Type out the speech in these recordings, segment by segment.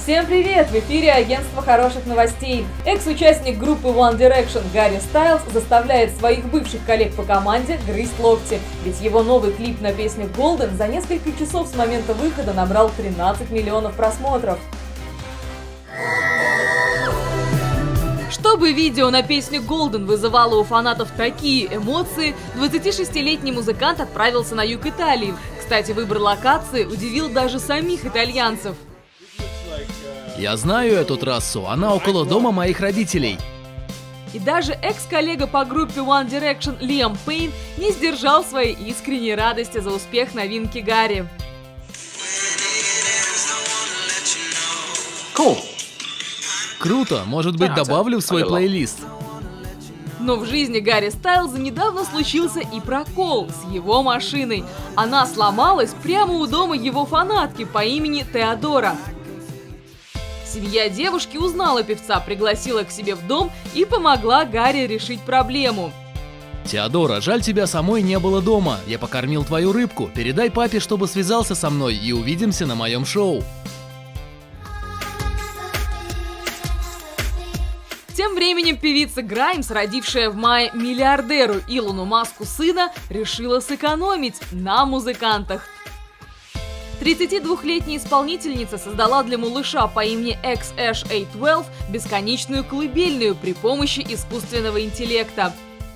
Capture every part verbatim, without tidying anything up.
Всем привет! В эфире агентство хороших новостей. Экс-участник группы One Direction Гарри Стайлз заставляет своих бывших коллег по команде грызть локти. Ведь его новый клип на песню Golden за несколько часов с момента выхода набрал тринадцать миллионов просмотров. Чтобы видео на песню Golden вызывало у фанатов такие эмоции, двадцатишестилетний музыкант отправился на юг Италии. Кстати, выбор локации удивил даже самих итальянцев. Я знаю эту трассу, она около дома моих родителей. И даже экс-коллега по группе One Direction Лиам Пейн не сдержал своей искренней радости за успех новинки Гарри. Cool. Круто, может быть, добавлю в свой плейлист. Но в жизни Гарри Стайлза недавно случился и прокол с его машиной. Она сломалась прямо у дома его фанатки по имени Теодора. Семья девушки узнала певца, пригласила к себе в дом и помогла Гарри решить проблему. Теодора, жаль, тебя самой не было дома. Я покормил твою рыбку. Передай папе, чтобы связался со мной, и увидимся на моем шоу. Тем временем певица Граймс, родившая в мае миллиардеру Илону Маску сына, решила сэкономить на музыкантах. тридцатидвухлетняя исполнительница создала для малыша по имени X Ash A двенадцать бесконечную колыбельную при помощи искусственного интеллекта.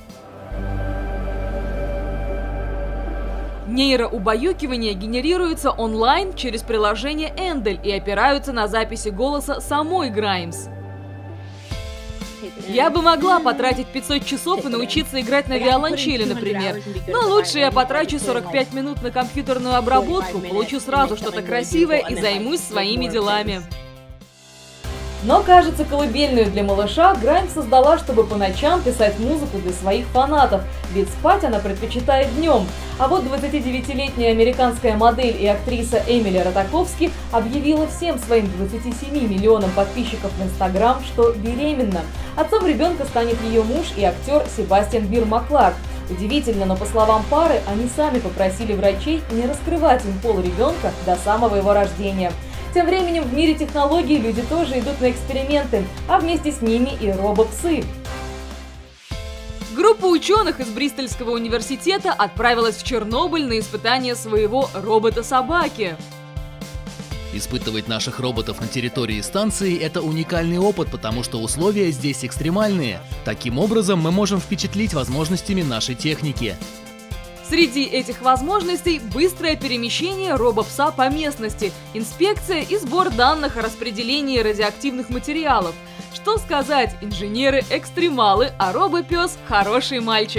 Нейроубаюкивание генерируется онлайн через приложение Эндель и опираются на записи голоса самой Граймс. Я бы могла потратить пятьсот часов и научиться играть на виолончели, например. Но лучше я потрачу сорок пять минут на компьютерную обработку, получу сразу что-то красивое и займусь своими делами. Но, кажется, колыбельную для малыша Граймс создала, чтобы по ночам писать музыку для своих фанатов, ведь спать она предпочитает днем. А вот двадцатидевятилетняя американская модель и актриса Эмили Ратаковски объявила всем своим двадцати семи миллионам подписчиков в Инстаграм, что беременна. Отцом ребенка станет ее муж и актер Себастьян Бир Макларк. Удивительно, но по словам пары, они сами попросили врачей не раскрывать им пол ребенка до самого его рождения. Тем временем в мире технологий люди тоже идут на эксперименты, а вместе с ними и робопсы. Группа ученых из Бристольского университета отправилась в Чернобыль на испытание своего робота-собаки. Испытывать наших роботов на территории станции – это уникальный опыт, потому что условия здесь экстремальные. Таким образом, мы можем впечатлить возможностями нашей техники. Среди этих возможностей быстрое перемещение робопса по местности, инспекция и сбор данных о распределении радиоактивных материалов. Что сказать, инженеры-экстремалы, а робопес – хороший мальчик.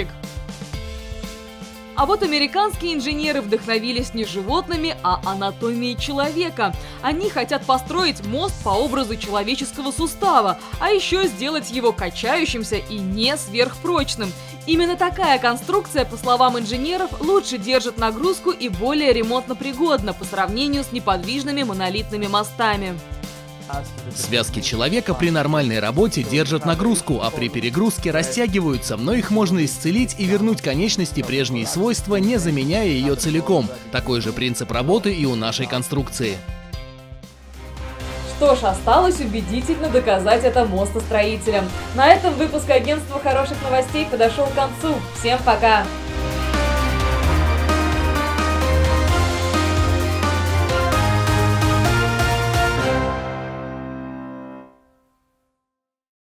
А вот американские инженеры вдохновились не животными, а анатомией человека. Они хотят построить мост по образу человеческого сустава, а еще сделать его качающимся и не сверхпрочным. Именно такая конструкция, по словам инженеров, лучше держит нагрузку и более ремонтно-пригодна по сравнению с неподвижными монолитными мостами. Связки человека при нормальной работе держат нагрузку, а при перегрузке растягиваются, но их можно исцелить и вернуть конечности прежние свойства, не заменяя ее целиком. Такой же принцип работы и у нашей конструкции. Что ж, осталось убедительно доказать это мостостроителям. На этом выпуск агентства хороших новостей подошел к концу. Всем пока!